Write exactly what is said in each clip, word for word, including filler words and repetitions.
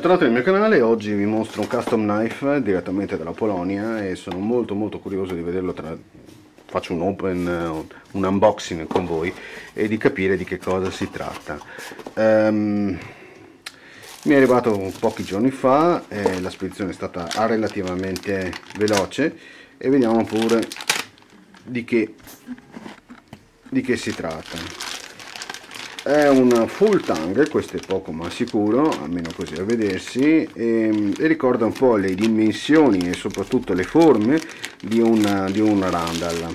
bentornati nel mio canale. Oggi vi mostro un custom knife direttamente dalla Polonia e sono molto molto curioso di vederlo. Tra... faccio un open, un unboxing con voi e di capire di che cosa si tratta. Um, mi è arrivato pochi giorni fa, eh, la spedizione è stata relativamente veloce e vediamo pure di che, di che si tratta. È un full tang, questo è poco ma sicuro, almeno così a vedersi, e, e ricorda un po' le dimensioni e soprattutto le forme di una, di una Randall.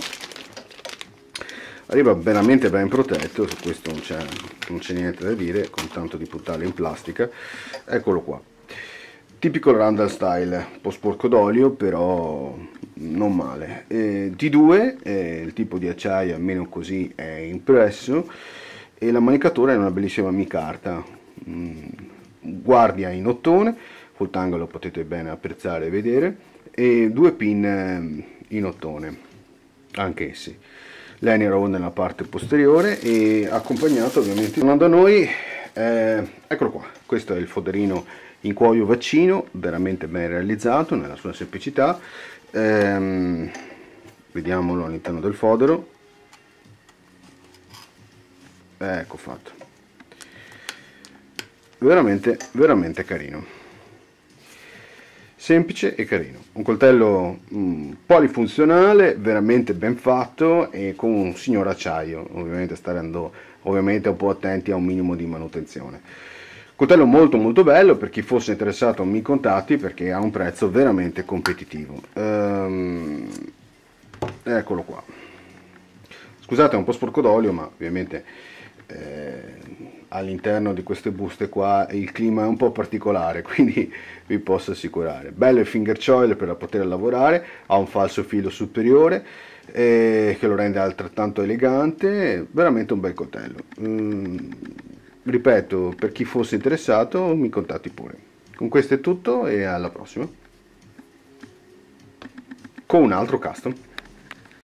Arriva veramente ben protetto, su questo non c'è non c'è niente da dire, con tanto di puttane in plastica. Eccolo qua, tipico Randall style, un po' sporco d'olio però non male. eh, T due, eh, il tipo di acciaio almeno così è impresso, e la manicatura è una bellissima micarta, mm, guardia in ottone, full tang lo potete bene apprezzare e vedere, e due pin in ottone anch'essi, lanyard nella parte posteriore e accompagnato ovviamente. Tornando a noi, eh, eccolo qua, questo è il foderino in cuoio vaccino, veramente ben realizzato nella sua semplicità. ehm, Vediamolo all'interno del fodero. Ecco fatto, veramente veramente carino, semplice e carino, un coltello mh, polifunzionale, veramente ben fatto e con un signor acciaio, ovviamente starendo ovviamente un po' attenti a un minimo di manutenzione. Coltello molto molto bello, per chi fosse interessato mi contatti perché ha un prezzo veramente competitivo. Ehm, eccolo qua, scusate è un po' sporco d'olio ma ovviamente Eh, all'interno di queste buste qua il clima è un po' particolare, quindi vi posso assicurare. Bello il finger choil per poter lavorare, ha un falso filo superiore eh, che lo rende altrettanto elegante, veramente un bel coltello. mm, ripeto, per chi fosse interessato mi contatti pure. Con questo è tutto e alla prossima con un altro custom.